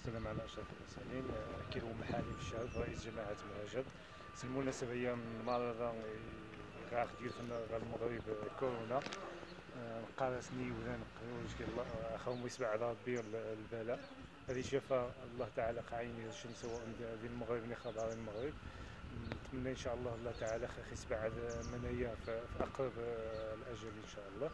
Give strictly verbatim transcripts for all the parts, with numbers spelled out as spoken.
والسلام على اشرف المرسلين. كي هو محامي بالشرف رئيس جماعه مهاجر. المناسبه هي معرضه غاخ ديال غير المغرب كورونا قارسني ولا نقولوا الله اخاهم يسبع على ربي البلاء هذه شافها الله تعالى قاعين الشمس سواء ديال المغرب اللي خضار المغرب. نتمنى ان شاء الله الله تعالى يسبع منايا في اقرب الاجل ان شاء الله.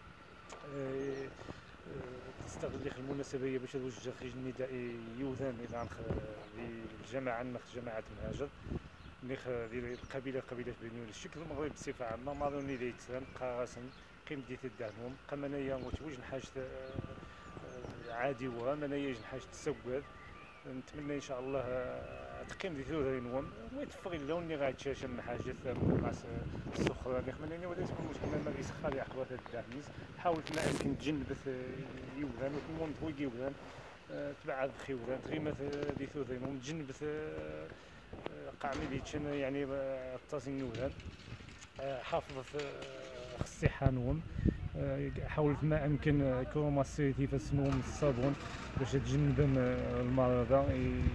تستغل المناسبه باش توجه خرج نداء يوذان الى الجماعه النخ جماعه مهاجر نخ ديال القبيله قبيله بني الشكل المغرب بصفه عامه ماروني ديتسان قارسن قيم ديت الدهنهم قمنايا وتوج حاجه عادي ومنايا حاجه تسواد. نتمنى ان شاء الله تقيم ديال ثورين ويتفري اللون اللي غاتشاش من حاجه مع السخره اللي خمناني ولا تكون مشكل ما يسخر يحضر هذا الدهنيس. حاولت ما يمكن تجنب يوذان وكل بوي يوذان تبعد خيوذان تغيمه دي ثورين وتجنب قاعمي ديتشن يعني التصين يوذان حافظ الصحه نوم. حاولت ما امكن كروماسيتي في السنوم الصابون باش تجنب المرضى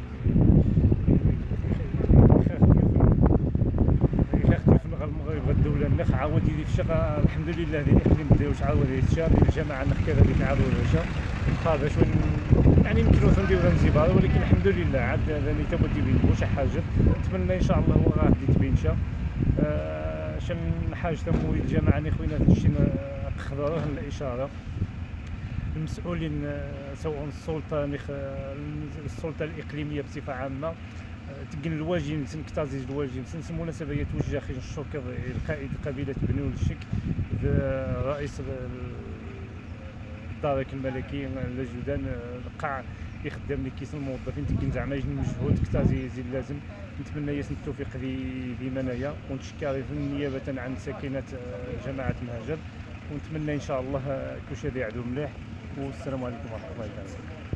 يخاف في المغرب الدوله النخ عاود يدي في الشقه الحمد لله ديال الاقليم بداو عاود يتشاب الجماعه النخ كذلك عاودوا العشاء خاض باش يعني يمكنوا نديروا انزبار ولكن الحمد لله عاد ثاني تا ما تيبين شي حاجه. نتمنى ان شاء الله هو غادي تبين شا عشان حاجه مويد الجماعه ني خوينا هادشي خضروه الاشاره المسؤولين سواء السلطه السلطه الاقليميه بصفه عامه تقن الواجب تنكتازي الواجب سنس المناسبه يتوجه خير الشكر القائد قبيله بني الشك رئيس الدار الملكي لجدان القاع يخدم لي كيس الموظفين تقن زعما يجي مجهود كتازي يزيد لازم. نتمنى ياسن التوفيق لمنايا ونتشكر نيابه عن ساكنه جماعه مهاجر ونتمنى ان شاء الله كلشي يعدو مليح والسلام عليكم ورحمه الله تعالى.